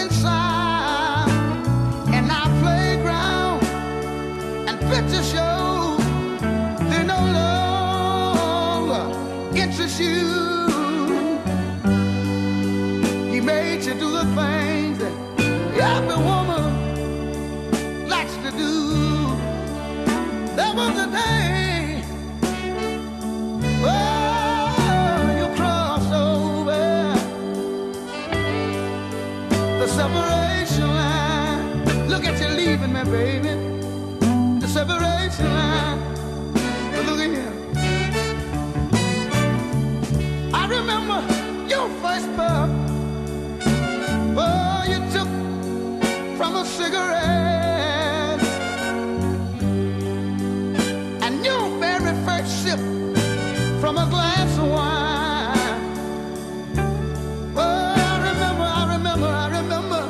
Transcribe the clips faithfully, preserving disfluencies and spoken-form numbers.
inside in our playground and picture shows they no longer interest you. He made you do the things that every woman likes to do. There was a day, oh, you crossed over the separation line. Look at you leaving me, baby. The separation line. But look at here. I remember your first puff. Oh, you took from a cigarette, and your very first sip from a glass of wine. Oh, I remember, I remember, I remember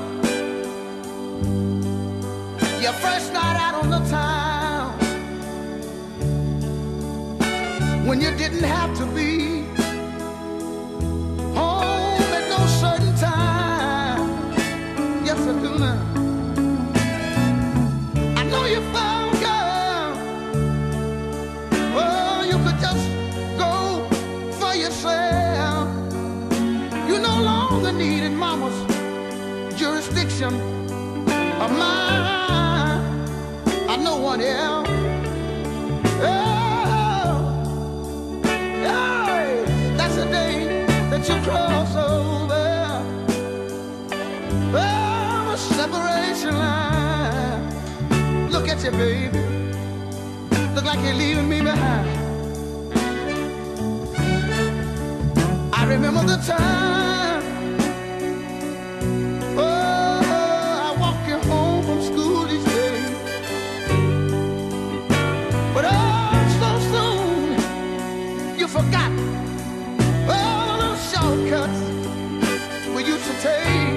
your first night out on the town when you didn't have to be home at no certain time. Yes, I do now. I know you found, girl, oh, you could just go for yourself. You no longer needed mama's jurisdiction of mine, or no one else. Oh, hey, that's the day that you cross over. Oh, a separation line. Look at you, baby. Look like you're leaving me behind. I remember the time, oh, I walked you home from school each day. But oh, so soon you forgot all the shortcuts we used to take.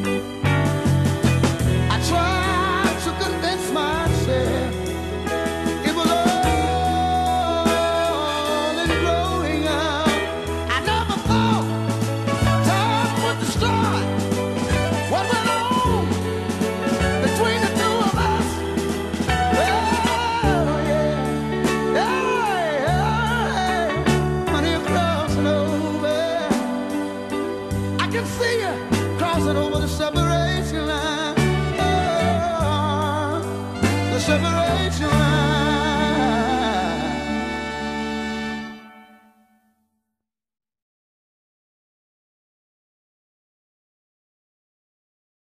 I tried to convince myself it was all in growing up. I never thought time would destroy what went on between the two of us. Oh, yeah. Hey, hey, honey, you're crossing over. I can see you crossing over the separation line. Oh, the separation line.